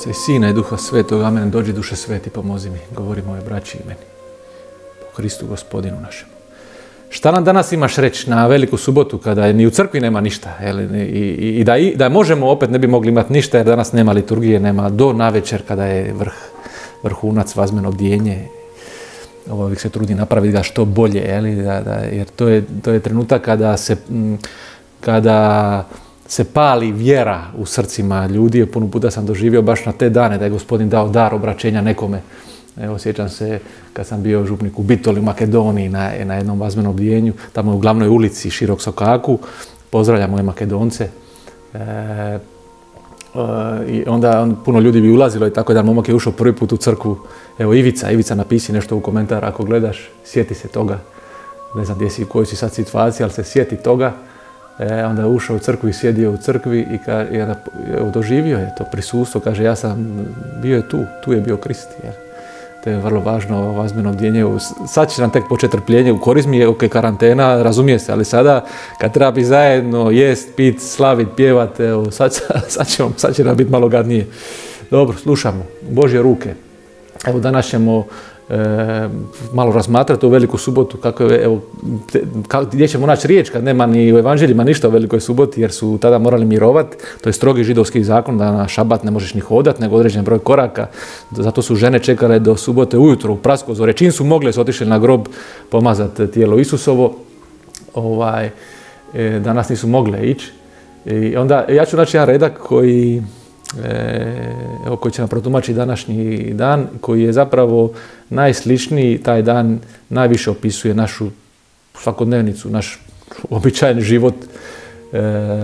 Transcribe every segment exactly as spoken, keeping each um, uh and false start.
Oca i Sina i Duha Svetog, amen. Dođi duše sveti, pomozi mi, govori moje braći i meni. Po Kristu Gospodinu našemu. Šta nam danas imaš reći na Veliku subotu kada ni u crkvi nema ništa? Jel? I, i, i da, i, da možemo opet ne bi mogli imati ništa jer danas nema liturgije, nema do navečer kada je vrh, vrhunac, vazmeno bdijenje. Ovo uvijek se trudi napraviti ga što bolje, jel? Da, da, jer to je, to je trenutak kada se, kada se pali vjera u srcima ljudi. Puno puta sam doživio baš na te dane da je Gospodin dao dar obraćenja nekome. Evo, sjećam se kad sam bio župnik u Bitoli u Makedoniji na, na jednom vazmenom bdijenju, tamo u glavnoj ulici Širok Sokaku, pozdravljam moje Makedonce. E, e, I onda on, puno ljudi bi ulazilo i tako jedan momak je ušao prvi put u crkvu. Evo Ivica, Ivica napisi nešto u komentar ako gledaš, sjeti se toga. Ne znam gdje si, u kojoj si sad situaciji, ali se sjeti toga. E, onda je ušao u crkvu i sjedio u crkvi i, ka, i onda, doživio je to prisustvo. Kaže, ja sam bio je tu, tu je bio Krist. Jer to je vrlo važno, vazmeno bdjenje. Sad će nam tek početi trpljenje u korizmi, je ok, karantena, razumije se, ali sada kad treba biti zajedno, jest, pit, slavit, pjevat, evo, sad, sad, ćemo, sad će nam biti malo gadnije. Dobro, slušamo, Božje ruke. Evo danas ćemo e, malo razmatrati u Veliku subotu, kako je, evo, te, kako, gdje ćemo naći riječ kad nema ni u evanđeljima ništa o Velikoj suboti, jer su tada morali mirovati. To je strogi židovski zakon da na šabat ne možeš ni hodati, nego određen broj koraka. Zato su žene čekale do subote ujutro u praskozore. Čim su mogle, su otišli na grob pomazati tijelo Isusovo. Ovaj, e, danas nisu mogle ići. I onda ja ću naći jedan redak koji Evo, koji će nam protumačiti današnji dan, koji je zapravo najsličniji, taj dan najviše opisuje našu svakodnevnicu, naš običajni život. E,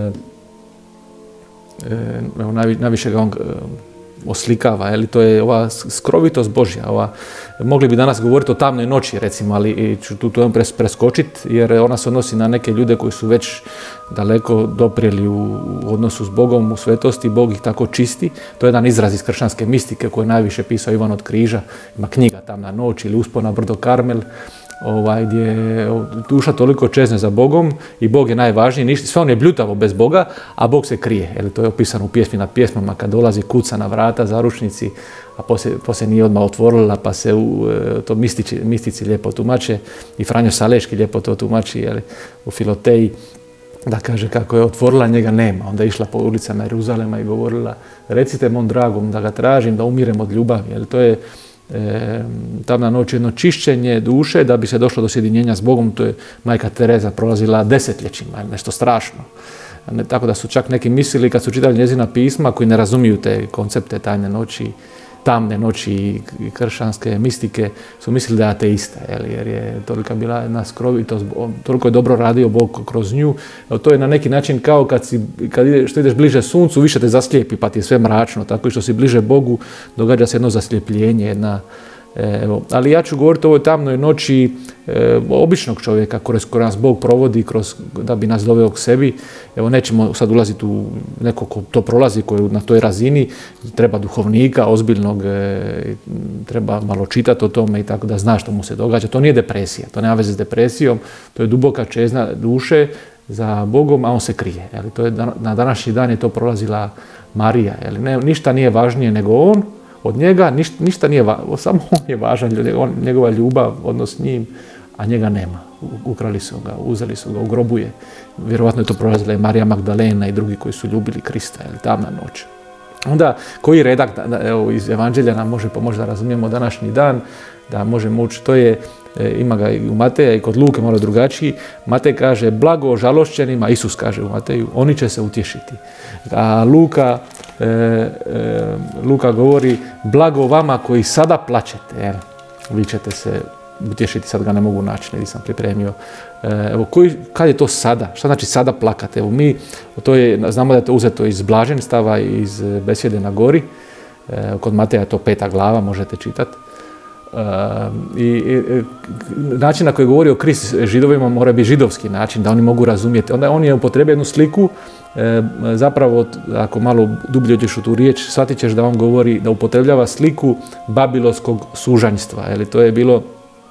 e, najviše ga on oslikava, je li, to je ova skrovitost Božja. Ova, mogli bi danas govoriti o tamnoj noći, recimo, ali ću tu to preskočiti, jer ona se odnosi na neke ljude koji su već daleko doprijeli u odnosu s Bogom, u svetosti. Bog ih tako čisti. To je jedan izraz iz kršćanske mistike koji je najviše pisao Ivan od Križa. Ima knjiga Tamna noć ili Uspon na brdo Karmel, ovaj, gdje je duša toliko čezne za Bogom i Bog je najvažniji. Sve on je bljutavo bez Boga, a Bog se krije. Jer to je opisano u pjesmi nad pjesmama kad dolazi, kuca na vrata, zaručnici, a poslije, poslije nije odmah otvorila, pa se u, to mistici, mistici lijepo tumače i Franjo Saleški lijepo to tumači, jeli, u Filoteji, da kaže kako je otvorila, njega nema. Onda je išla po ulicama Jeruzalema i govorila, recite mom dragom da ga tražim, da umirem od ljubavi. Jer to je e, tamna noć, jedno čišćenje duše da bi se došlo do sjedinjenja s Bogom. To je majka Tereza prolazila desetljećima, nešto strašno. Ne, tako da su čak neki mislili kad su čitali njezina pisma koji ne razumiju te koncepte tajne noći, tamne noći i kršćanske mistike, su mislili da je ateista, jer je tolika bila jedna skrovitost, toliko je dobro radio Bog kroz nju. To je na neki način kao kad, si, kad ide, što ideš bliže suncu, više te zaslijepi pa ti je sve mračno. Tako i što si bliže Bogu, događa se jedno zasljepljenje, jedna. Evo, ali ja ću govoriti o ovoj tamnoj noći e, običnog čovjeka kroz koji nas Bog provodi kroz, da bi nas doveo k sebi. Evo, nećemo sad ulaziti u neko ko to prolazi, koji na toj razini, treba duhovnika, ozbiljnog, e, treba malo čitati o tome i tako da zna što mu se događa. To nije depresija, to nema veze s depresijom, to je duboka čezna duše za Bogom, a on se krije. Jeli, to je, na današnji dan je to prolazila Marija. Jeli, ne, ništa nije važnije nego on. Od njega ništa, ništa nije važno, samo on je važan, njegova ljubav, odnos s njim, a njega nema. Ukrali su ga, uzeli su ga, u grobu je. Vjerovatno je to prolazila i Marija Magdalena i drugi koji su ljubili Krista, ili tamna noć. Onda, koji redak evo, iz Evanđelja nam može pomoći da razumijemo današnji dan, da možemo učiti, to je, ima ga i u Mateja i kod Luke malo drugačiji. Matej kaže, blago žalošćenima, Isus kaže u Mateju, oni će se utješiti. A Luka, e, e, Luka govori, blago vama koji sada plačete, jer vi ćete se utješiti, sad ga ne mogu naći, ne sam pripremio. E, evo, koji, kad je to sada? Šta znači sada plakati? Evo, mi, to je, znamo da je to uzeto iz blaženstava, iz besjede na gori. E, kod Mateja je to peta glava, možete čitati. Uh, i, i način na koji je govorio Krist židovima mora biti židovski način, da oni mogu razumjeti. Onda on je upotrebio jednu sliku, e, zapravo ako malo dublje uđeš u tu riječ, shvatit ćeš da on govori, da upotrebljava sliku babilonskog sužanjstva. Jeli, to je bilo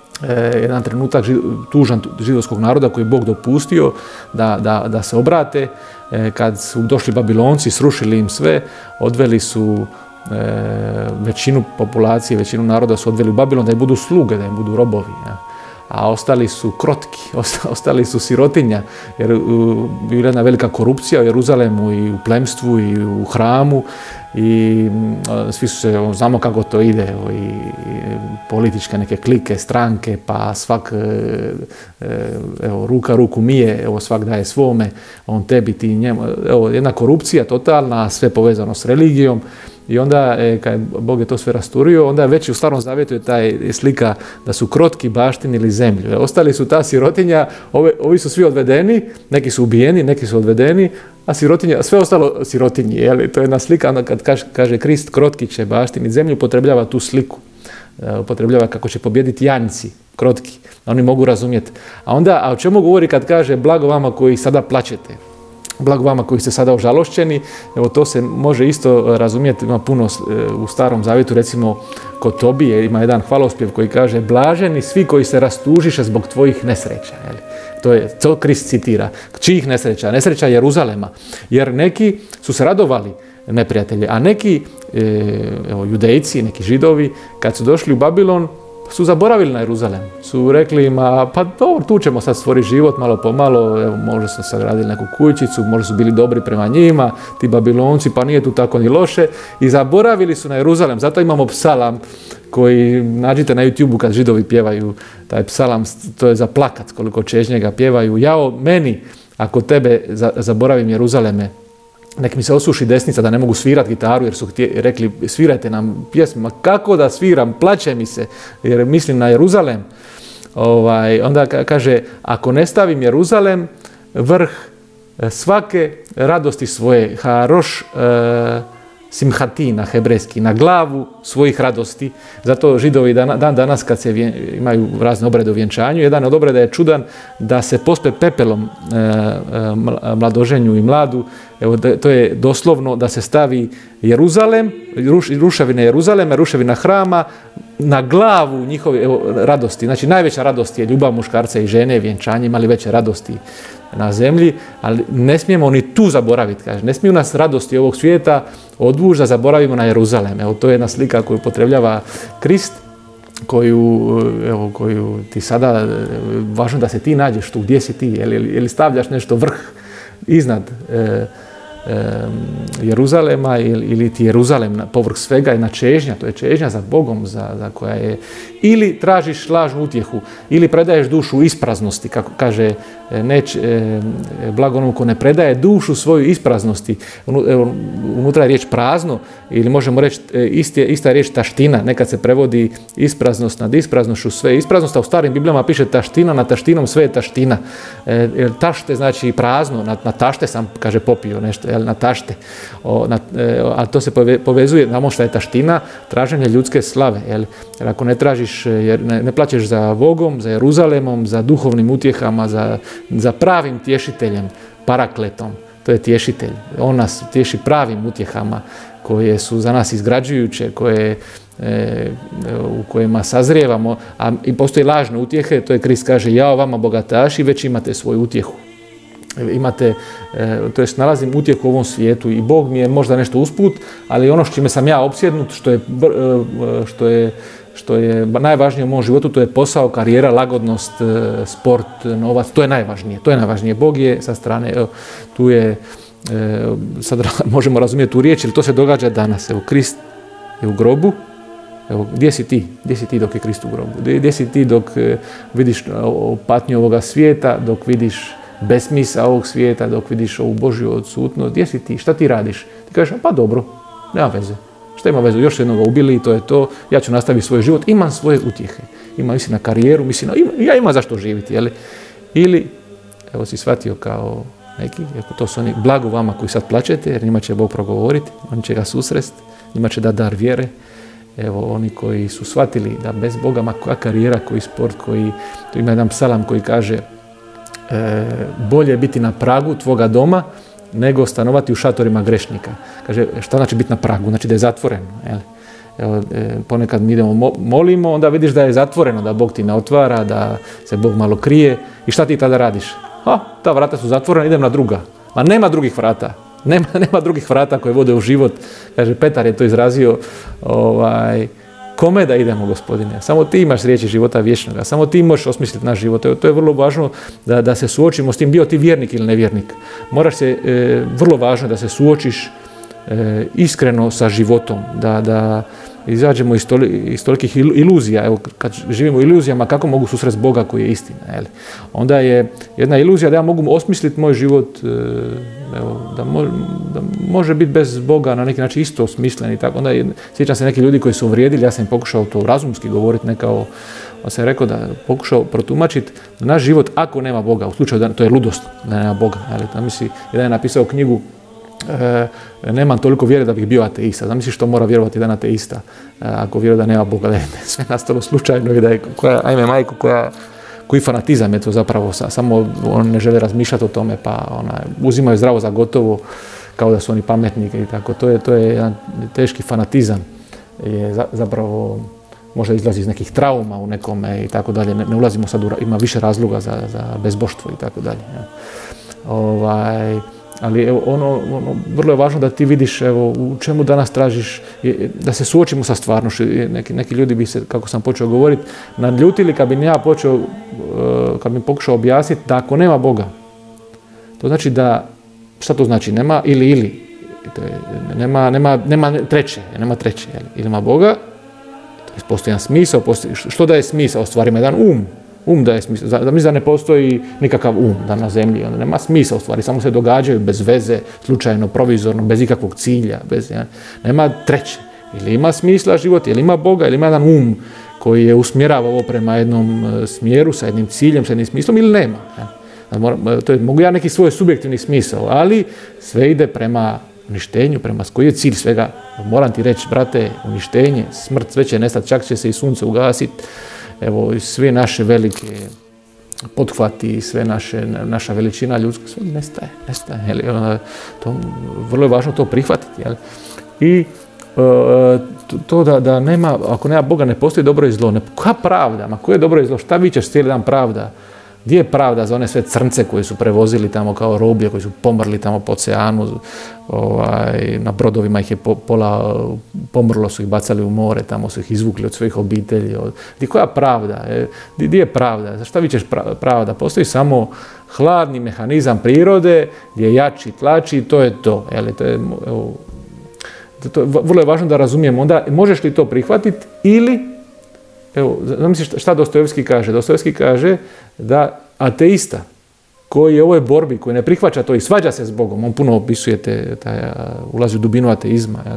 e, jedan trenutak ži, tužan židovskog naroda koji je Bog dopustio da, da, da se obrate. E, kad su došli Babilonci, srušili im sve, odveli su većinu populacije, većinu naroda su odveli u Babilon da im budu sluge, da im budu robovi. Ja. A ostali su krotki, ostali su sirotinja, jer bila jedna velika korupcija u Jeruzalemu i u plemstvu i u hramu i svi su se, znamo kako to ide, i, i političke neke klike, stranke, pa svak, evo, ruka ruku mije, evo, svak daje svome, on tebi, ti njemu, evo, jedna korupcija totalna, sve povezano s religijom. I onda, e, kad Bog je to sve rasturio, onda je već u Starom Zavjetu je taj slika da su krotki baštinili zemlju. Ostali su ta sirotinja, ove, ovi su svi odvedeni, neki su ubijeni, neki su odvedeni, a sirotinja, sve ostalo sirotinji. Jeli? To je jedna slika, onda kad kaže, kaže Krist, krotki će baštiniti zemlju, upotrebljava tu sliku. E, upotrebljava kako će pobijediti janjci, krotki. Oni mogu razumjeti. A onda, a o čemu govori kad kaže blago vama koji sada plačete? Blago vama koji ste sada ožalošćeni, evo to se može isto razumjeti, ima puno u Starom Zavjetu, recimo kod Tobije ima jedan hvalospjev koji kaže blaženi svi koji se rastužiše zbog tvojih nesreća. Jeli? To je, to Krist citira. Čijih nesreća? Nesreća Jeruzalema. Jer neki su se radovali neprijatelji, a neki evo, judejci, neki židovi, kad su došli u Babilon, su zaboravili na Jeruzalem. Su rekli, ma, pa dobro, tu ćemo sad stvoriti život malo po malo, evo, možda su sagradili neku kućicu, možda su bili dobri prema njima, ti Babilonci, pa nije tu tako ni loše. I zaboravili su na Jeruzalem. Zato imamo psalam koji, nađite na YouTubeu kad židovi pjevaju taj psalam, to je za plakat koliko čežnje ga pjevaju. Jao meni, ako tebe zaboravim Jeruzaleme, nek mi se osuši desnica da ne mogu svirati gitaru jer su htje, rekli svirajte nam pjesmu. Ma kako da sviram, plaće mi se jer mislim na Jeruzalem. Ovaj, onda kaže, ako ne stavim Jeruzalem, vrh svake radosti svoje, haroš e, simhati na hebrejski, na glavu svojih radosti. Zato židovi dan, dan danas kad se vjen, imaju razne obrede u vjenčanju, jedan od obreda je čudan da se pospe pepelom e, e, mladoženju i mladu. Evo, to je doslovno da se stavi Jeruzalem, ruš, ruševine Jeruzalema, ruševina hrama, na glavu njihove evo, radosti. Znači najveća radost je ljubav muškarca i žene, vjenčanje, imali veće radosti na zemlji, ali ne smijemo ni tu zaboraviti, kaže. Ne smiju nas radosti ovog svijeta odvući da zaboravimo na Jeruzalem. Evo, to je jedna slika koju upotrebljava Krist, koju, evo, koju ti sada, važno da se ti nađeš tu, gdje si ti, ili, ili stavljaš nešto vrh iznad e, Jeruzalema ili, ili ti Jeruzalem na povrh svega je na čežnja, to je čežnja za Bogom, za, za koja je, ili tražiš lažnu utjehu, ili predaješ dušu ispraznosti, kako kaže neć, e, blago onom ko ne predaje dušu svoju ispraznosti. Unutra je riječ prazno, ili možemo reći isti, ista je riječ taština, nekad se prevodi ispraznost nad ispraznošću, sve je ispraznost, a u starim Biblijama piše taština, nad taštinom sve je taština. E, tašte znači prazno, na, na tašte sam, kaže, popio nešto, jel, na tašte. O, na, e, a to se pove, povezuje, znamo šta je taština, traženje ljudske slave. Jel, jer ako ne tražiš, jer ne, ne plaćeš za Bogom, za Jeruzalemom, za duhovnim utjehama, za, za pravim tješiteljem, parakletom, to je tješitelj. On nas tješi pravim utjehama koje su za nas izgrađujuće, koje, e, u kojima sazrijevamo, a i postoji lažne utjehe, to je Krist kaže, jao vama bogataši, već imate svoju utjehu. Imate, to jest nalazim utjehu u ovom svijetu i Bog mi je možda nešto usput, ali ono s čime sam ja opsjednut, što je, što je, što je najvažnije u mom životu, to je posao, karijera, lagodnost, sport, novac, to je najvažnije, to je najvažnije. Bog je sa strane, evo, tu je, sad možemo razumjeti tu riječ, jer to se događa danas. Evo, Krist je u grobu. Evo, gdje si ti? Gdje si ti dok je Krist u grobu? Gdje, gdje si ti dok vidiš patnju ovoga svijeta, dok vidiš besmisao ovog svijeta, dok vidiš ovu Božju odsutnost? Gdje si ti? Šta ti radiš? Ti kažeš, pa dobro, nema veze. Šta ima vezu? Još jednoga ubili i to je to. Ja ću nastaviti svoj život. Imam svoje utjehe. Imam, mislim, na karijeru, mislim, ima, ja imam zašto živjeti, jeli? Ili, evo si shvatio kao neki, ako to su oni, blago vama koji sad plačete, jer njima će Bog progovoriti, oni će ga susresti, njima će da dar vjere. Evo, oni koji su shvatili da bez Boga, ma koja karijera, koji sport, koji, tu ima jedan psalam koji kaže, e, bolje je biti na pragu tvoga doma, nego stanovati u šatorima grešnika. Kaže, šta znači biti na pragu? Znači da je zatvoreno. Jel? Evo, e, ponekad mi idemo mo molimo, onda vidiš da je zatvoreno, da Bog ti ne otvara, da se Bog malo krije. I šta ti tada radiš? Ha, ta vrata su zatvorena, idem na druga. Ma nema drugih vrata. Nema, nema drugih vrata koje vode u život. Kaže, Petar je to izrazio, ovaj, kome da idemo, Gospodine? Samo ti imaš riječi života vječnoga, samo ti možeš osmisliti naš život. To je vrlo važno da, da se suočimo s tim, bio ti vjernik ili nevjernik. Moraš se, e, vrlo važno da se suočiš e, iskreno sa životom, da, da izađemo iz, toli, iz tolikih iluzija. Evo, kad živimo u iluzijama, kako mogu susrest Boga koji je istina? Jel? Onda je jedna iluzija da ja mogu osmisliti moj život, e, evo, da, mo, da može biti bez Boga na neki način isto smislen i tako. Onda je, sjećam se neki ljudi koji su uvrijedili, ja sam im pokušao to razumski govoriti, ne kao, ja sam rekao da pokušao protumačiti da naš život, ako nema Boga, u slučaju da to je ludost, da nema Boga. Jel? Da misli, jedan je napisao knjigu, E, nemam toliko vjere da bih bio ateista. Zamisli što mora vjerovati jedan ateista e, ako vjeruje da nema Boga, da je sve nastalo slučajno i da je koja, ajme majko, koja, koji fanatizam je to zapravo, samo on ne žele razmišljati o tome, pa ona, uzimaju zdravo za gotovo kao da su oni pametni i tako. To je, to je jedan teški fanatizam, je za, zapravo možda izlazi iz nekih trauma u nekome i tako dalje. Ne, ne ulazimo sad, u, ima više razloga za, za bezboštvo i tako dalje. Ovaj, ali evo, ono, ono, vrlo je važno da ti vidiš evo, u čemu danas tražiš, da se suočimo sa stvarnošću. Neki, neki ljudi bi se, kako sam počeo govoriti, naljutili kad bi ja počeo, kad bi pokušao objasniti da ako nema Boga, to znači da, šta to znači? Nema ili ili. To je, nema, nema, nema treće, nema treće. Ili ima Boga, to postoji jedan smisao, postoji, što daje smisao stvarima? Jedan um. Um daje smisao. Da mislim da ne postoji nikakav um da na zemlji, onda nema smisla u stvari, samo se događaju bez veze, slučajno, provizorno, bez ikakvog cilja, bez, ja, nema treće. Ili ima smisla život, ili ima Boga, ili ima jedan um koji je usmjerava ovo prema jednom smjeru, sa jednim ciljem, sa jednim smislom, ili nema. Ja. To je, mogu ja neki svoj subjektivni smisao, ali sve ide prema uništenju, prema koji je cilj svega. Moram ti reći, brate, uništenje, smrt, sve će nestati, čak će se i sunce ugasiti. Evo, sve naše velike pothvati, sve naše, naša veličina ljudska, sve nestaje, nestaje. Jel? To, vrlo je važno to prihvatiti. Jel? I to da, da nema, ako nema Boga, ne postoji dobro i zlo. Ne, koja pravda? Ma koje je dobro i zlo? Šta vičeš cijeli dan pravda? Gdje je pravda za one sve crnce koji su prevozili tamo kao roblje, koji su pomrli tamo po oceanu, ovaj, na brodovima ih je pola pomrlo, su ih bacali u more, tamo su ih izvukli od svojih obitelji. Gdje koja pravda? Gdje je pravda? Za šta vičeš pravda? Postoji samo hladni mehanizam prirode gdje jači tlači, to je to. Jeli, to je, evo, to je vrlo je važno da razumijemo. Onda možeš li to prihvatiti ili, evo, zamisli šta Dostojevski kaže? Dostojevski kaže da ateista koji je u ovoj borbi, koji ne prihvaća to i svađa se s Bogom, on puno opisuje te, taj, ulazi u dubinu ateizma. Jel?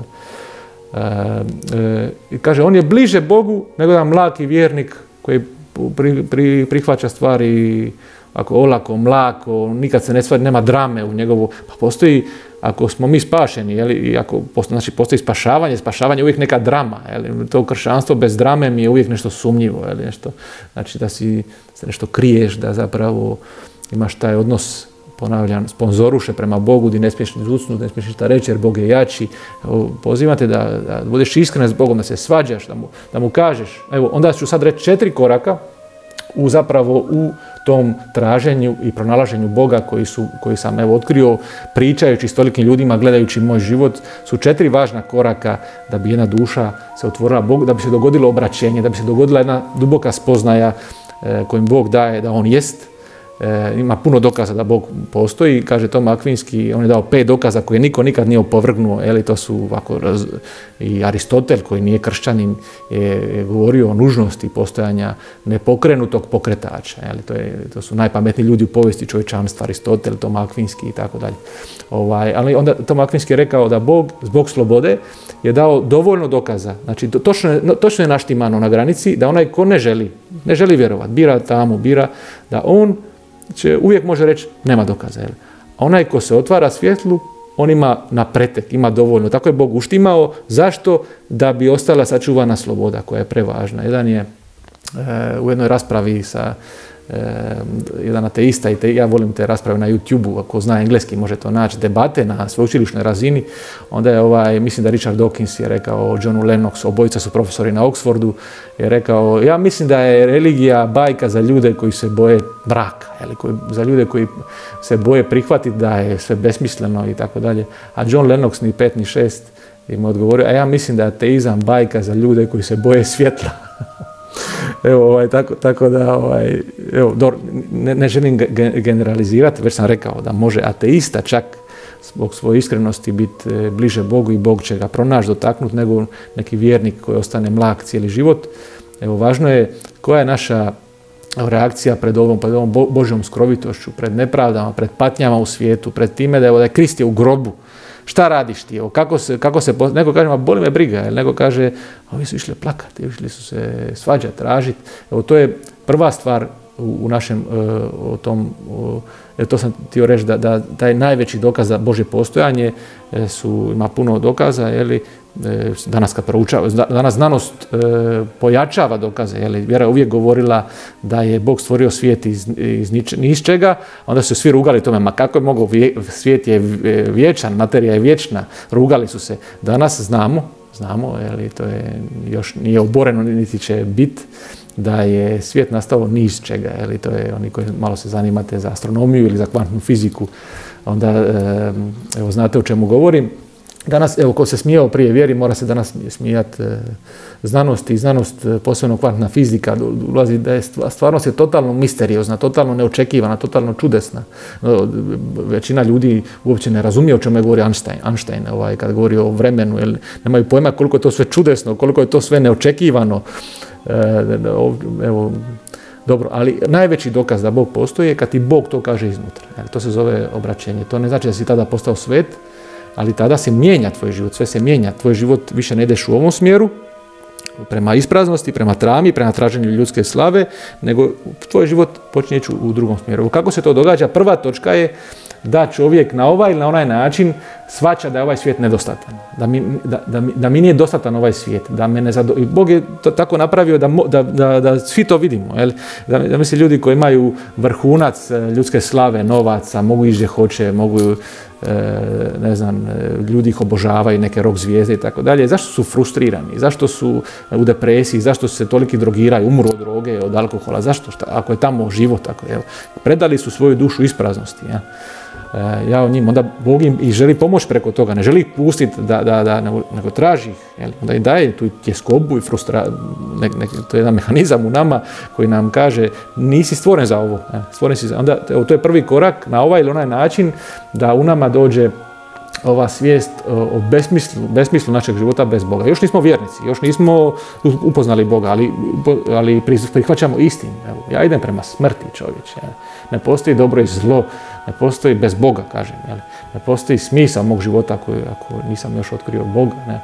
E, e, kaže, on je bliže Bogu nego jedan mlaki vjernik koji pri, pri, prihvaća stvari ako olako, mlako, nikad se ne svađa, nema drame u njegovu. Pa postoji, ako smo mi spašeni, jeli, i ako postoji, znači postoji spašavanje, spašavanje je uvijek neka drama. Jeli, to kršćanstvo bez drame mi je uvijek nešto sumnjivo. Jeli, nešto, znači da si se nešto kriješ, da zapravo imaš taj odnos, ponavljam, sponzoruše prema Bogu, gdje ne smiješ ni zucnuti, ne smiješ ništa reći jer Bog je jači. Evo, pozivate da, da budeš iskren s Bogom, da se svađaš, da mu, da mu kažeš. Evo, onda ću sad reći četiri koraka u zapravo u tom traženju i pronalaženju Boga koji, su, koji sam evo otkrio pričajući s tolikim ljudima, gledajući moj život, su četiri važna koraka da bi jedna duša se otvorila Bogu, da bi se dogodilo obraćenje, da bi se dogodila jedna duboka spoznaja e, kojim Bog daje da On jest. E, ima puno dokaza da Bog postoji, kaže Toma Akvinski, on je dao pet dokaza koje niko nikad nije opovrgnuo, eli to su ovako, raz, i Aristotel koji nije kršćanin je, je govorio o nužnosti postojanja nepokrenutog pokretača, eli to, je, to su najpametniji ljudi u povijesti čovječanstva, Aristotel, Toma Akvinski i tako dalje. Ovaj, ali onda Toma Akvinski je rekao da Bog zbog slobode je dao dovoljno dokaza, znači to, točno, je, točno je naštimano na granici da onaj ko ne želi, ne želi vjerovati, bira tamo, bira da on će uvijek može reći nema dokaza. Jel? A onaj ko se otvara svjetlu, on ima na pretek, ima dovoljno. Tako je Bog uštimao. Zašto? Da bi ostala sačuvana sloboda koja je prevažna. Jedan je u jednoj raspravi sa jedan ateista, i te, ja volim te rasprave na YouTube-u, ako zna engleski može to naći, debate na sveučilišnoj razini, onda je ovaj, mislim da Richard Dawkins je rekao o Johnu Lennoxu, obojica su profesori na Oxfordu, je rekao, ja mislim da je religija bajka za ljude koji se boje braka, jeli, koji, za ljude koji se boje prihvatiti da je sve besmisleno i tako dalje, a John Lennox ni pet ni šest im odgovorio, a ja mislim da je ateizam bajka za ljude koji se boje svjetla. Evo, ovaj, tako, tako da, ovaj, evo, do, ne, ne želim generalizirati, već sam rekao da može ateista čak zbog svoje iskrenosti biti bliže Bogu i Bog će ga pronaći, dotaknuti, nego neki vjernik koji ostane mlak cijeli život. Evo, važno je koja je naša reakcija pred ovom, pred ovom Božjom skrovitošću, pred nepravdama, pred patnjama u svijetu, pred time da, evo, da je Krist je u grobu. Šta radiš ti? Evo, kako se, kako se, neko kaže, ma boli me briga, ili neko kaže, ovi su išli plakati, išli su se svađati, tražiti. Evo, to je prva stvar u, u našem, o tom, o, to sam htio reći, da, da taj najveći dokaz za Božje postojanje su, ima puno dokaza, jeli, danas kad proučava, danas znanost e, pojačava dokaze, jeli, vjera je uvijek govorila da je Bog stvorio svijet iz, iz nič, ni iz čega, onda su svi rugali tome, ma kako je mogao, svijet je vječan, materija je vječna, rugali su se. Danas znamo, znamo, jeli, to je još nije oboreno, niti će biti, da je svijet nastao ni iz čega, jeli, to je oni koji malo se zanimate za astronomiju ili za kvantnu fiziku, onda e, evo, znate o čemu govorim. Danas, evo, ko se smijao prije vjeri, mora se danas smijati e, znanost i znanost, posebno kvantna fizika, ulazi da je stvarnost je totalno misteriozna, totalno neočekivana, totalno čudesna. No, većina ljudi uopće ne razumije o čemu je govori Einstein, Einstein ovaj, kad govori o vremenu, jer nemaju pojma koliko je to sve čudesno, koliko je to sve neočekivano. E, evo, dobro, ali najveći dokaz da Bog postoji je kad ti Bog to kaže iznutra. Jer to se zove obraćenje. To ne znači da si tada postao svet, ali tada se mijenja tvoj život, sve se mijenja. Tvoj život više ne ideš u ovom smjeru, prema ispraznosti, prema trami, prema traženju ljudske slave, nego tvoj život počinje ići u drugom smjeru. Kako se to događa? Prva točka je da čovjek na ovaj ili na onaj način shvaća da je ovaj svijet nedostatan. Da mi, da, da, da mi nije dostatan ovaj svijet. Da me ne zado... I Bog je to tako napravio da, da, da, da svi to vidimo. Jel? Da, da misli ljudi koji imaju vrhunac ljudske slave, novaca, mogu ići gdje hoće, mogu, ne znam, ljudi ih obožavaju, neke rock zvijezde i tako dalje. Zašto su frustrirani? Zašto su u depresiji? Zašto se toliki drogiraju? Umru od droge, od alkohola? Zašto? Šta? Ako je tamo život, ako je, predali su svoju dušu ispraznosti. Ja? Ja o njim, onda Bog im i želi pomoći preko toga, ne želi ih pustiti da, da, da, nego traži ih, jel? Onda im daje tu tjeskobu i frustraciju, ne, ne, to je jedan mehanizam u nama koji nam kaže nisi stvoren za ovo, ne? Stvoren si za, onda evo, to je prvi korak na ovaj ili onaj način da u nama dođe ova svijest o besmislu, besmislu našeg života bez Boga. Još nismo vjernici, još nismo upoznali Boga, ali, ali prihvaćamo istinu. Evo, ja idem prema smrti, čovječe. Ne postoji dobro i zlo, ne postoji bez Boga, kažem. Jel? Ne postoji smisao mog života ako, ako nisam još otkrio Boga. Ne?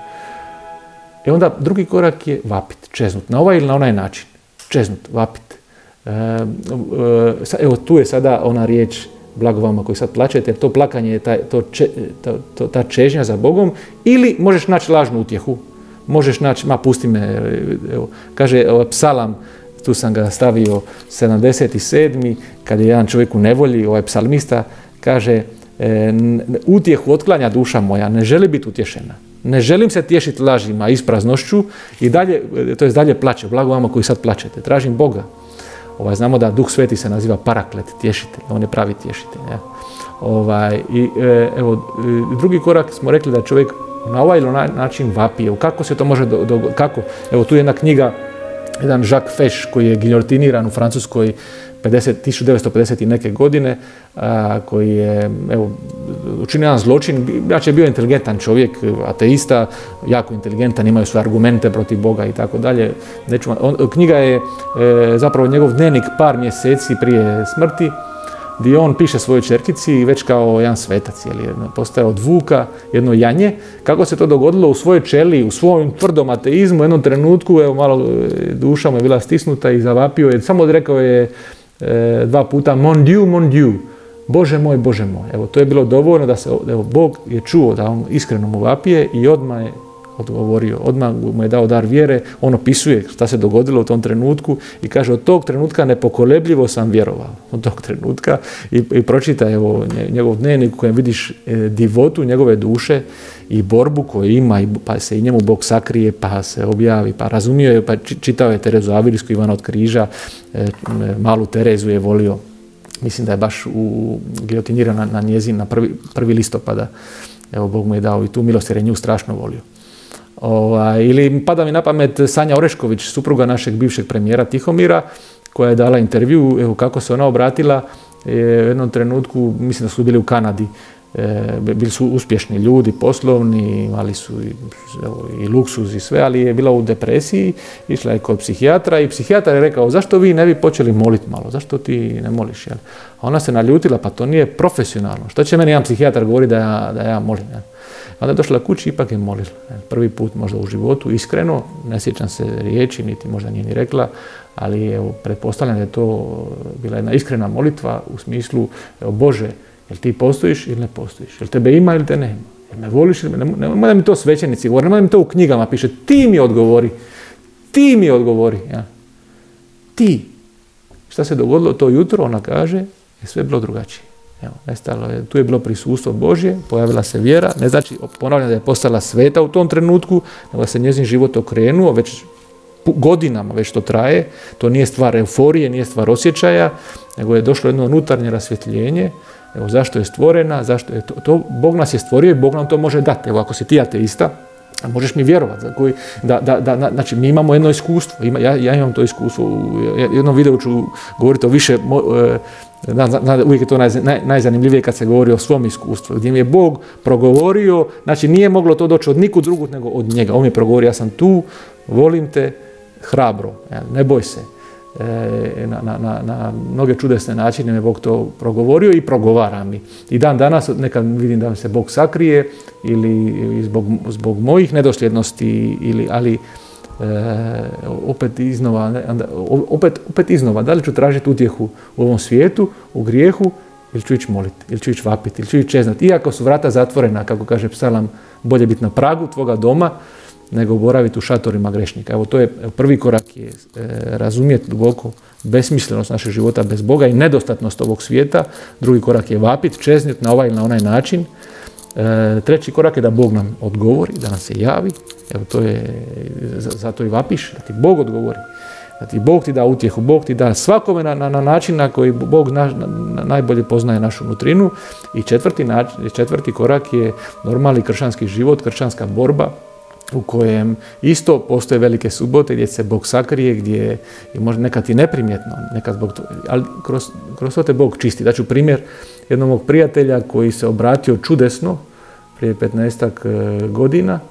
I onda drugi korak je vapit, čeznut. Na ovaj ili na onaj način. Čeznut, vapit. E, e, evo tu je sada ona riječ blago vama koji sad plačete, jer to plakanje je taj, to če, to, to, ta čežnja za Bogom, ili možeš naći lažnu utjehu, možeš naći, ma pusti me, evo, kaže ovaj psalam, tu sam ga stavio, sedamdeset sedmi, kad je jedan čovjek u nevolji, ovaj psalmista, kaže, e, utjehu otklanja duša moja, ne želi biti utješena, ne želim se tješiti lažima, ispraznošću i dalje, to je dalje plače, blago vama koji sad plačete, tražim Boga. Ovaj, znamo da Duh Sveti se naziva paraklet, tješitelj, on je pravi tješitelj. Ja. Ovaj, i, e, evo, e, drugi korak smo rekli da čovjek na ovaj ili onaj način vapije. Kako se to može do, do, kako? Evo tu je jedna knjiga, jedan Jacques Fesch koji je giljotiniran u Francuskoj tisuću devetsto pedeset i neke godine, a, koji je evo, učinio jedan zločin. Inače je bio inteligentan čovjek, ateista, jako inteligentan, imaju svoje argumente protiv Boga i tako dalje. Knjiga je e, zapravo njegov dnevnik par mjeseci prije smrti, gdje on piše svojoj čerkici već kao jedan svetac, jel, postaje od vuka jedno janje. Kako se to dogodilo u svojoj čeli, u svojem tvrdom ateizmu, u jednom trenutku, evo malo duša mu je bila stisnuta i zavapio je, samo rekao je e, dva puta mon Dieu, mon Dieu, Bože moj, Bože moj. Evo, to je bilo dovoljno da se, evo, Bog je čuo da on iskreno mu vapije i odmah je odgovorio. Odmah mu je dao dar vjere, on opisuje šta se dogodilo u tom trenutku i kaže od tog trenutka nepokolebljivo sam vjerovao. Od tog trenutka i, i pročita evo, njegov dnevnik u kojem vidiš e, divotu njegove duše i borbu koju ima, i, pa se i njemu Bog sakrije, pa se objavi, pa razumio je, pa čitao je Terezu Avilijsku, Ivana od križa, e, malu Terezu je volio. Mislim da je baš u giljotiniran na njezin na prvi, prvi listopada. Evo, Bog mu je dao i tu milost jer je nju strašno volio. Ova, ili pada mi na pamet Sanja Orešković, supruga našeg bivšeg premijera Tihomira, koja je dala intervju, evo kako se ona obratila e, u jednom trenutku, mislim da su bili u Kanadi, e, bili su uspješni ljudi, poslovni, imali su i, evo, i luksuz i sve, ali je bila u depresiji, išla je kod psihijatra i psihijatar je rekao zašto vi ne bi počeli moliti malo, zašto ti ne moliš? Jel? A ona se naljutila, pa to nije profesionalno, što će meni jedan psihijatar govori da ja, da ja molim? Jel? Onda je došla kući i ipak je molila. Prvi put možda u životu, iskreno, ne sjećam se riječi, niti možda nije ni rekla, ali evo, pretpostavljam da je to bila jedna iskrena molitva u smislu, evo, Bože, jel ti postojiš ili ne postojiš? Jel tebe ima ili te nema? Jel me voliš ili ne? Nemoj da mi to svećenici govore, nemoj da mi to u knjigama piše, ti mi odgovori, ti mi odgovori. Ja. Ti. Šta se dogodilo to jutro, ona kaže, je sve bilo drugačije. Evo, nestalo je, tu je bilo prisustvo Božje, pojavila se vjera, ne znači, ponavljam da je postala sveta u tom trenutku, nego da se njezin život okrenuo, već godinama već to traje, to nije stvar euforije, nije stvar osjećaja, nego je došlo jedno unutarnje rasvjetljenje, evo zašto je stvorena, zašto je to, to, Bog nas je stvorio i Bog nam to može dati, evo ako si ti ateista, možeš mi vjerovati, da, da, da, znači mi imamo jedno iskustvo, ima, ja, ja imam to iskustvo, u jednom videu ću govoriti o više, Na, na, uvijek je to naj, naj, najzanimljivije kad se govori o svom iskustvu, gdje mi je Bog progovorio, znači nije moglo to doći od nikud drugog nego od njega. On mi je progovorio, ja sam tu, volim te, hrabro, ne boj se. E, na, na, na, na mnoge čudesne načine mi je Bog to progovorio i progovara mi. I dan danas nekad vidim da mi se Bog sakrije ili zbog, zbog mojih nedosljednosti, ili, ali E, opet iznova, opet, opet iznova, da li ću tražiti utjehu u ovom svijetu, u grijehu, ili ću ići moliti, ili ću ići vapiti, ili ću ići čeznati. Iako su vrata zatvorena, kako kaže psalam, bolje biti na pragu tvoga doma, nego boraviti u šatorima grešnika. Evo, to je prvi korak, je e, razumjeti duboko besmislenost našeg života bez Boga i nedostatnost ovog svijeta. Drugi korak je vapiti, čezniti na ovaj ili na onaj način. E, treći korak je da Bog nam odgovori, da nam se javi. Evo, to je, zato i vapiš, da ti Bog odgovori, da ti Bog ti da utjehu, Bog ti da svakome na, na, na način na koji Bog na, na, najbolje poznaje našu nutrinu. I četvrti, način, četvrti korak je normalni kršćanski život, kršćanska borba, u kojem isto postoje velike subote gdje se Bog sakrije, gdje je možda nekad i neprimjetno, nekad zbog to, ali kroz, kroz to te Bog čisti. Daću primjer jednog mog prijatelja koji se obratio čudesno prije petnaestak godina,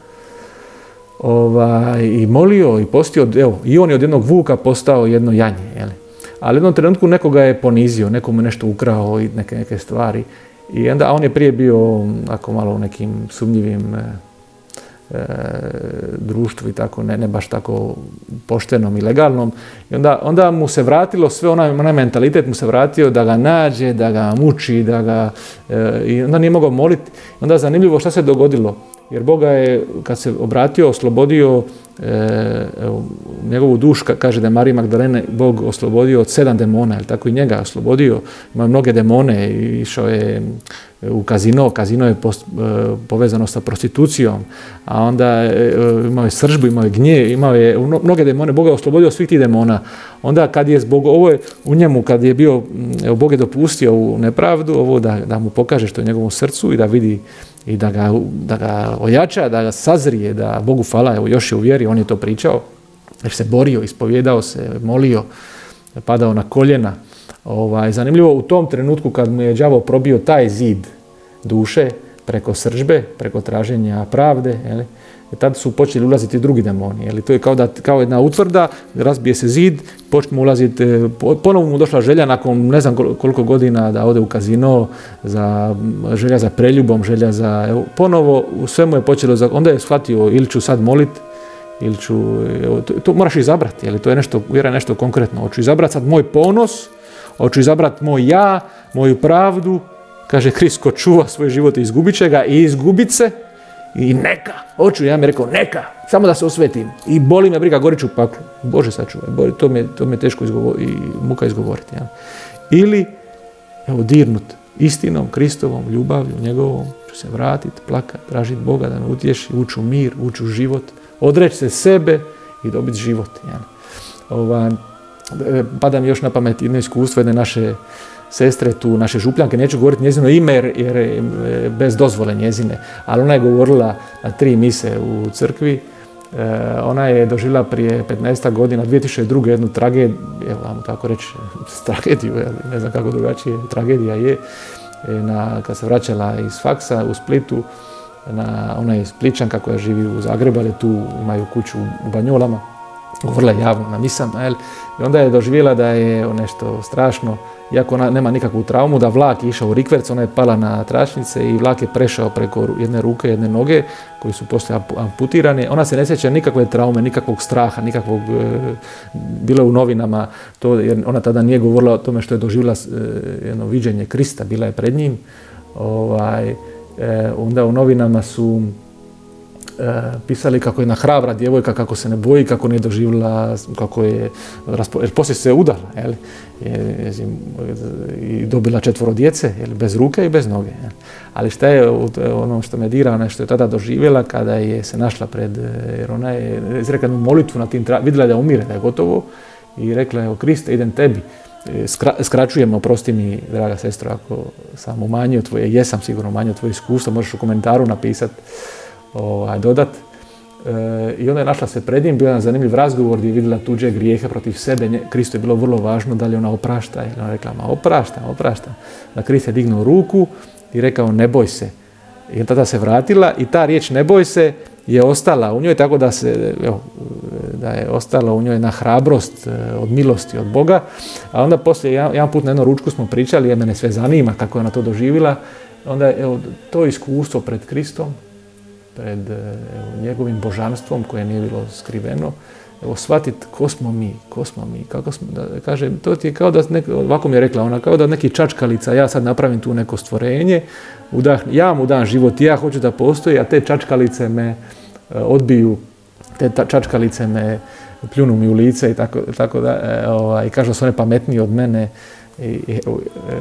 Ovaj, i molio i postio, evo, i on je od jednog vuka postao jedno janje, jel? Ali u jednom trenutku nekoga je ponizio, nekomu nešto ukrao i neke, neke stvari. I onda, a on je prije bio ako malo u nekim sumnjivim e, e, društvu i tako, ne, ne baš tako poštenom i legalnom. I onda, onda mu se vratilo sve, onaj, onaj mentalitet mu se vratio da ga nađe, da ga muči, da ga, e, i onda nije mogao moliti. Onda zanimljivo šta se dogodilo. Jer Boga je, kad se obratio, oslobodio e, njegovu dušu, kaže da je Marija Magdalena Bog oslobodio od sedam demona, ili tako i njega oslobodio. Ima mnoge demone, išao je u kazino, kazino je post, e, povezano sa prostitucijom, a onda e, imao je sržbu, imao je gnjev, imao je mnoge demone, Boga je oslobodio svih tih demona. Onda kad je zbog ovo u njemu, kad je bio, evo, Bog je dopustio u nepravdu, ovo da, da mu pokaže što je u njegovom srcu i da vidi i da ga, da ga ojača, da ga sazrije, da Bogu hvala, evo još je u vjeri, on je to pričao, jer se borio, ispovjedao se, molio, padao na koljena. Ovaj, zanimljivo, u tom trenutku kad mu je đavo probio taj zid duše preko sržbe, preko traženja pravde, jeli, tad su počeli ulaziti drugi demoni. Jeli, to je kao, da, kao jedna utvrda, razbije se zid, počne ulaziti, ponovno mu došla želja nakon ne znam koliko godina da ode u kazino, za, želja za preljubom, želja za, evo, ponovo u svemu je počelo, za, onda je shvatio ili ću sad moliti, ili ću, evo, to, to moraš izabrati, jeli, to je nešto, vjera je nešto konkretno, hoću izabrati sad moj ponos, hoću izabrati moj ja, moju pravdu, kaže Krist, ko čuva svoj život i izgubit će ga i izgubit se, I neka, hoću, ja mi je rekao, neka, samo da se osvetim. I boli me briga, gorit ću u paklu. Bože sačuvaj, to mi je, to mi je teško izgovor, i muka izgovoriti. Ja. Ili, evo, dirnut istinom, Kristovom, ljubavlju, njegovom, ću se vratiti, plakat, tražiti Boga da me utješi, ući u mir, ući u život, odreći se sebe i dobiti život. Ja. Ova, pada mi još na pamet jedno iskustvo jedne naše sestre, tu naše župljanke, neću govoriti njezino ime jer, jer je bez dozvole njezine, ali ona je govorila na tri mise u crkvi. E, ona je doživjela prije petnaest godina, dvije tisuće druge jednu tragediju, evo vam tako reći, tragediju, ne znam kako drugačije, tragedija je, na, kad se vraćala iz faksa u Splitu, na, ona je Spličanka koja živi u Zagrebu, ali tu imaju kuću u Banjolama, govorila je javno na misama, jel? I onda je doživjela da je nešto strašno, iako ona nema nikakvu traumu, da vlak je išao u rikverc, ona je pala na tračnice i vlak je prešao preko jedne ruke, jedne noge, koji su poslije amputirane. Ona se ne sjeća nikakve traume, nikakvog straha, nikakvog, e, bilo je u novinama, to, jer ona tada nije govorila o tome što je doživjela e, jedno viđenje Krista, bila je pred njim. Ovaj, e, onda u novinama su E, pisali kako je jedna hrabra djevojka, kako se ne boji, kako nije doživjela, kako je, jer poslije se udala, jel, je, i dobila četvoro djece, jel, bez ruke i bez noge. Jel. Ali šta je ono što me dira, ono što je tada doživjela kada je se našla pred, jer ona je izrekla jednu molitvu na tim, vidjela da je umire, da je gotovo i rekla je, o Kriste, idem tebi. Skra, skraćujemo, oprosti mi, draga sestro, ako sam umanjio tvoje, jesam sigurno umanjio tvoje iskustvo, možeš u komentaru napisati, Ovaj, dodat. E, I onda je našla se pred njim, bio jedan zanimljiv razgovor gdje je vidjela tuđe grijehe protiv sebe. Nje, Kristu je bilo vrlo važno da li ona oprašta. I ona je rekla, ma opraštam, opraštam. Da Krist je dignuo ruku i rekao, ne boj se. I tada se vratila i ta riječ ne boj se je ostala u njoj, tako da, se, evo, da je ostala u njoj jedna hrabrost od milosti od Boga. A onda poslije, jedan, jedan put na jednom ručku smo pričali, jer mene sve zanima kako je ona to doživjela. Onda evo, to iskustvo pred Kristom, pred evo, njegovim božanstvom koje nije bilo skriveno, evo, shvatiti ko smo mi, ko smo mi, kako smo, da kaže, to ti je kao da, nek, ovako mi je rekla ona, kao da neki čačkalica, ja sad napravim tu neko stvorenje, udah, ja mu dam život, ja hoću da postoji, a te čačkalice me uh, odbiju, te ta, čačkalice me pljunu mi u lice i tako, tako da, e, ovaj, i kažu da su one pametniji od mene, i, i, e,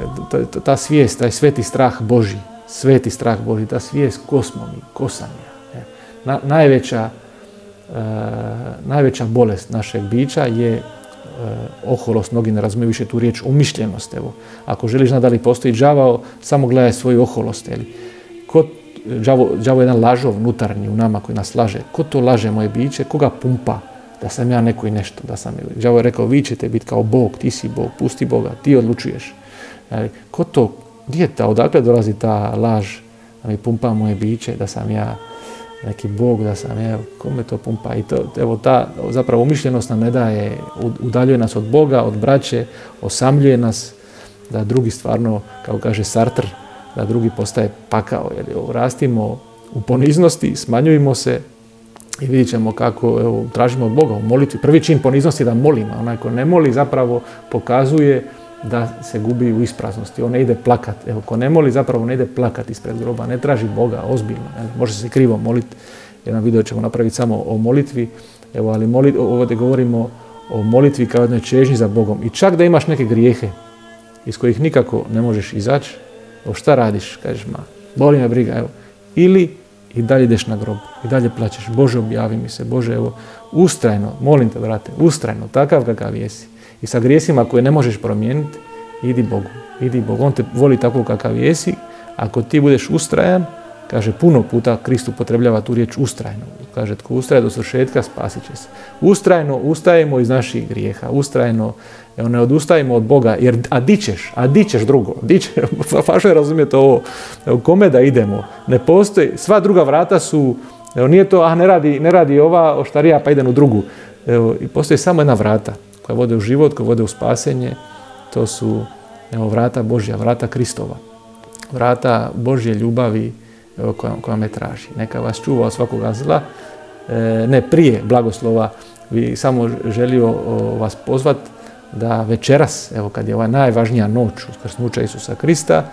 ta, ta svijest, taj sveti strah Božji, sveti strah Božji, ta svijest ko smo mi, ko sam ja. Na, najveća, e, najveća bolest našeg bića je e, oholost, mnogi ne razumiju više tu riječ, umišljenost. Evo. Ako želiš znati da li postoji đavao, samo gledaj svoju oholost. Eli. Ko, đavo, đavo je jedan lažov unutarnji u nama koji nas laže. Ko to laže moje biće? Koga pumpa? Da sam ja neko i nešto. Da sam, đavo je rekao, vi ćete biti kao Bog, ti si Bog, pusti Boga, ti odlučuješ. Eli, ko to, gdje je ta, odakle dolazi ta laž da mi pumpa moje biće, da sam ja neki Bog, da sam ja, kome to pumpa? I to, evo ta zapravo umišljenost nam ne daje, udaljuje nas od Boga, od braće, osamljuje nas, da drugi stvarno, kao kaže Sartre, da drugi postaje pakao. Jer rastimo u poniznosti, smanjujemo se i vidjet ćemo kako, evo, tražimo od Boga u molitvi. Prvi čin poniznosti je da molimo. Onaj ko ne moli zapravo pokazuje da se gubi u ispraznosti. On ne ide plakat. Evo, ko ne moli zapravo ne ide plakat ispred groba. Ne traži Boga ozbiljno. Može se krivo moliti. Jedan video ćemo napraviti samo o molitvi. Evo, ali molit, ovdje govorimo o molitvi kao jednoj čežnji za Bogom. I čak da imaš neke grijehe iz kojih nikako ne možeš izaći, evo šta radiš? Kažeš, ma, boli me briga. Evo. Ili i dalje ideš na grob. I dalje plaćeš. Bože, objavi mi se. Bože, evo, ustrajno, molim te, brate, ustrajno, takav kakav jesi. I sa grijesima koje ne možeš promijeniti, idi Bogu, idi Bogu. On te voli tako kakav jesi. Ako ti budeš ustrajan, kaže, puno puta Krist upotrebljava tu riječ ustrajno. Kaže, tko ustraje do svršetka, spasit će se. Ustrajno ustajemo iz naših grijeha. Ustrajno, evo, ne odustajemo od Boga, jer, a di ćeš, a di ćeš drugo? Di ćeš, važno je razumjeti ovo, evo, kome da idemo? Ne postoji, sva druga vrata su, evo, nije to, a ne radi, ne radi ova oštarija, pa idem u drugu. Evo, i postoji samo jedna vrata koja vode u život, koja vode u spasenje. To su, evo, vrata Božja, vrata Kristova. Vrata Božje ljubavi, evo, koja, koja me traži. Neka vas čuva od svakoga zla. E, ne prije blagoslova, vi samo želio o, vas pozvat da večeras, evo, kad je ova najvažnija noć uskrsnuća Isusa Krista,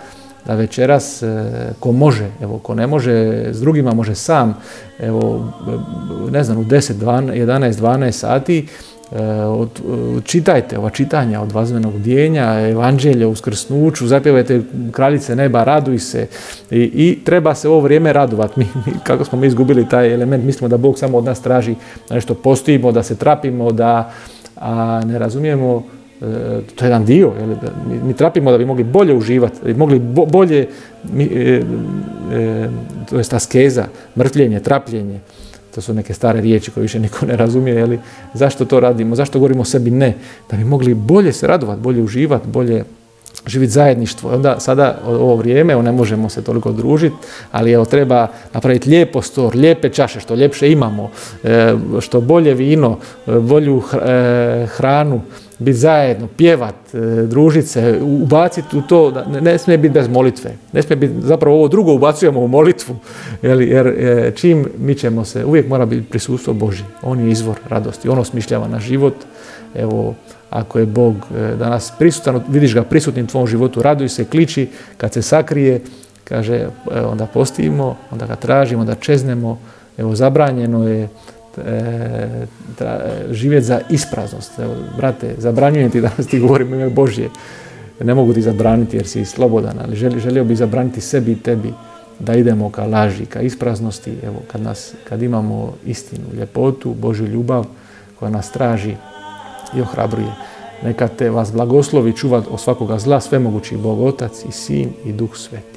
da večeras ko može, evo ko ne može s drugima, može sam, evo ne znam, u deset, jedanaest, dvanaest sati čitajte ova čitanja od vazmenog bdjenja, evanđelje, uskrsnuću, zapjevajte Kraljice neba, raduj se i, i treba se ovo vrijeme radovati. Mi, mi, kako smo mi izgubili taj element, mislimo da Bog samo od nas traži da nešto postojimo, da se trapimo, da a ne razumijemo, to je jedan dio, jel, mi, mi trapimo da bi mogli bolje uživati, da bi mogli bo, bolje, mi, e, e, to je askeza, mrtvljenje, trapljenje. To su neke stare riječi koje više niko ne razumije, jeli, zašto to radimo, zašto govorimo sebi ne, da bi mogli bolje se radovati, bolje uživati, bolje živjeti zajedništvo. Onda sada ovo vrijeme, ne možemo se toliko družiti, ali evo treba napraviti lijepo stor, lijepe čaše, što ljepše imamo, što bolje vino, bolju hranu, biti zajedno, pjevat, družiti se, ubaciti u to, ne, ne smije biti bez molitve. Ne smije biti, zapravo ovo drugo ubacujemo u molitvu, jer, jer čim mi ćemo se, uvijek mora biti prisustvo Božje. On je izvor radosti, on osmišljava naš život. Evo, ako je Bog danas prisutan, vidiš ga prisutnim u tvom životu, raduj se, kliči, kad se sakrije, kaže, onda postimo, onda ga tražimo, onda čeznemo, evo, zabranjeno je e, živjeti za ispraznost. Evo, brate, zabranjujem ti danas, ti govorim ime Božje, ne mogu ti zabraniti jer si slobodan, ali želio, želio bih zabraniti sebi i tebi da idemo ka laži, ka ispraznosti, evo, kad, nas, kad imamo istinu, ljepotu, Božju ljubav koja nas traži i ohrabruje. Neka te vas blagoslovi, čuva od svakoga zla, svemogući Bog Otac i Sin i Duh Sveti.